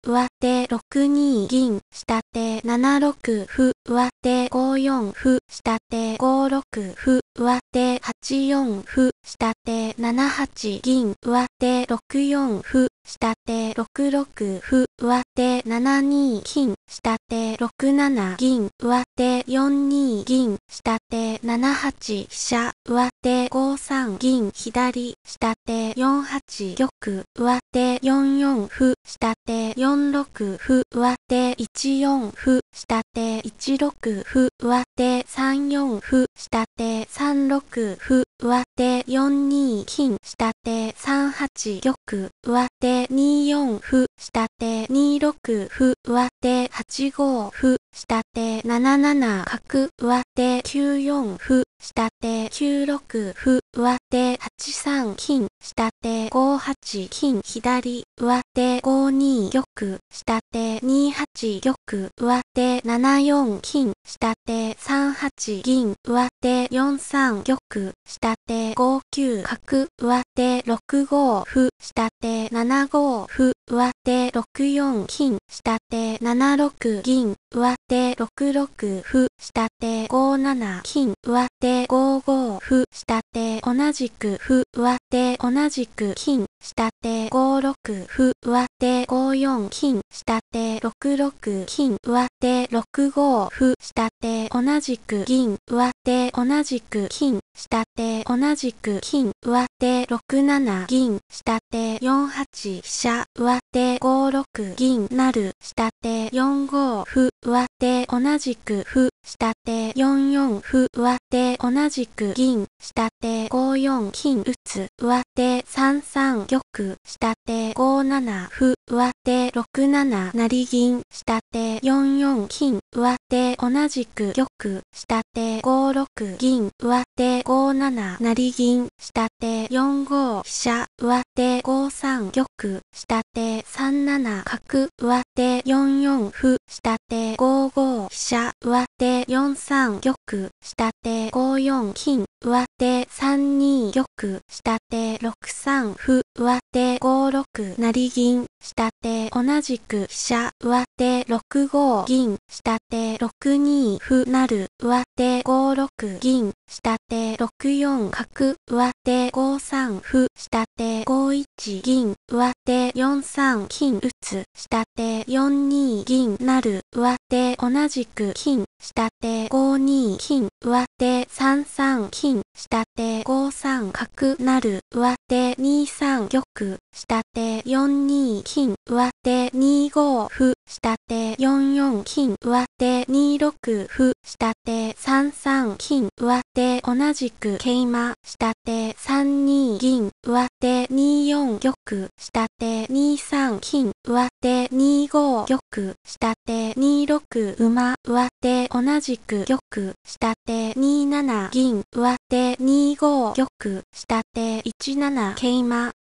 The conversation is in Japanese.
上手6二銀、下手7六歩、上手5四歩、下手5六歩、上手8四歩、下手7八銀、上手6四歩、下手6六歩、上手7二金、下手6七銀、上手4二銀、下手7八飛車、上手5三銀左、下手4八玉、上手4四歩、下手4六歩、上手1四歩、下手1六歩、上手3四歩、下手3六歩、上手4二金、下手3八玉、上手2四歩、下手2六歩、上手8五歩、下手7七角、上手9四歩、下手9六歩、上手8三金、下手5八金左、上手5二玉、下手2八玉、上手7四金、下手3八銀、上手4三玉、下手5九角、上手6五歩、下手7五歩、上手6四金、下手7六銀、上手6六歩、下手5七金、上手5五歩、下手同じく歩、上手同じく金、下手5六歩、上手5四金、下手6六金、上手6五歩、下手同じく銀、上手同じく金、下手同じく金、上手6七銀、下手4八飛車、上手5六銀成、下手4五歩、上手同じく歩、下手4四歩、上手同じく銀、下手5四金打つ、上手3三玉、下手5七歩、上手6七成銀、下手4四金、上手同じく玉、下手5六銀、上手5七成銀、下手4五飛車、上手5三玉、下手3七角、上手4四歩、下手5五飛車、上手4三玉、下手5四金、上手3二玉、下手6三歩、上手5六成銀、下手同じく飛車、上手6五銀、下手6二歩成、上手5六銀、下手6四角、上手5三歩、下手5一銀、上手4三金打つ、下手4二銀成、上手同じく金、下手5二金、上手3三金、下手5三角成、上手2三玉、下手4二金、上手2五歩、下手4四金、上手2六歩、下手3三金、上手同じく桂馬、下手3二銀、上手2四玉、下手2三金、上手2五玉、下手2六馬、上手同じく玉、下手2七銀、上手2五玉、下手1七桂馬、